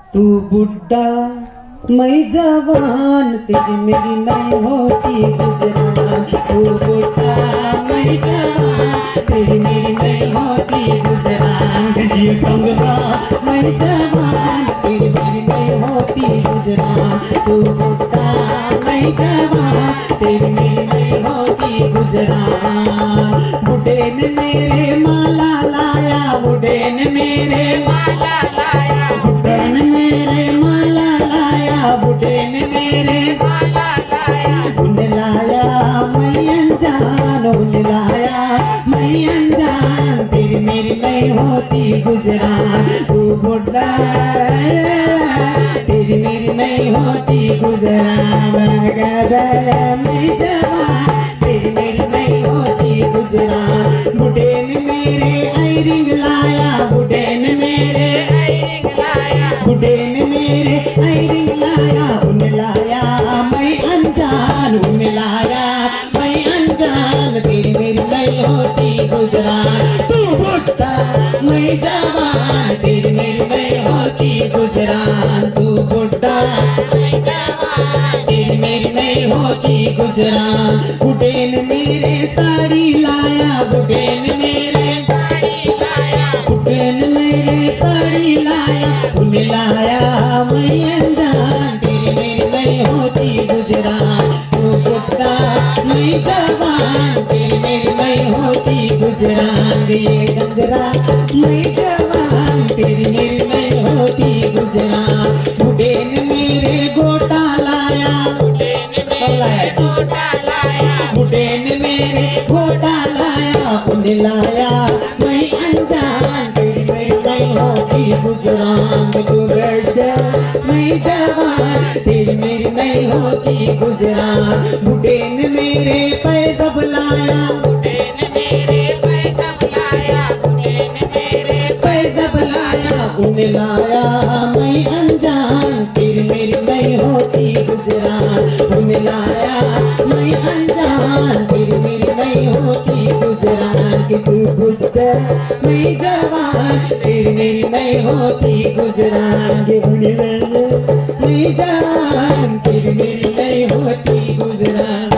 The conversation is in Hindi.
तू बुढ़ा मैं जवान, तेरी मेरी नहीं होती गुजरान। तू बुढ़ा मैं जवान, तेरी मेरी नहीं होती गुजरान। ये कंगना मैं जवान, तेरी मेरी नहीं होती गुजरान। तू बुढ़ा मैं जवान, तेरी मेरी नहीं होती गुजरान। बुढ़े ने मेरे माला लाया, बुढ़े ने मेरे माला लाया, बुढ़े ने मेरे माला लाया, बुढ़े ने मेरे माला लाया। उन्हें लाया मैं अनजान, उन्हें लाया मैं अनजान, तेरी मेरी नहीं होती गुजरान। तू बुढ़ा तेरी मेरी नहीं होती गुजरान। मैं जवान, तेरी मेरी नहीं होती गुजरान। बुढ़े ने मेरे आयरिंग लाया, बुढ़े ने मेरे आयरिंग लाया, बुढ़े ने मेरे आयरिंग लाया। उन्हें लाया मैं अनजान, उन्हें लाया मैं अनजान, तेरी मेरी नहीं होती गुजरान। तू बुढ़ा मैं जवान, तेरी मेरी नहीं होती गुजरान। तू बुढ़ा मैं जवान, तेरी मेरी नहीं होती गुजरान। बुढ़े ने मेरे साड़ी लाया, बुढ़े ने मेरे साड़ी लाया, बुढ़े ने मेरे साड़ी लाया। उन्हें लाया मैं अनजान, तेरी मेरी नहीं होती गुजरान। तू बुढ़ा मैं जवान, तेरी मेरी नहीं होती गुजरान। ये गंजरा मैं जवान, तेरी मेरी नहीं होती गुजरान। बुढ़े ने मेरे गोटा लाया, बुढ़े ने मेरे गोटा लाया, बुढ़े ने मेरे गोटा लाया। उन्हें लाया मैं अनजान, तेरी मेरी नहीं होती गुजरान। तू बुढ़ा मैं जवान, तेरी मेरी नहीं होती गुजरान। बुढ़े ने मेरे पैसा लाया, बुढ़े ने मेरे पैसा लाया, बुढ़े ने मेरे पैसा लाया। उन्हें लाया मैं अनजान, तेरी मेरी नहीं होती गुजरान। उन्हें लाया मैं अनजान, तेरी मेरी नहीं होती गुजरान। कि तू बुढ़ा मैं जवान, तेरी मेरी नहीं होती गुजरान। कि मैं जवान, तेरी मेरी नहीं होती गुजरान।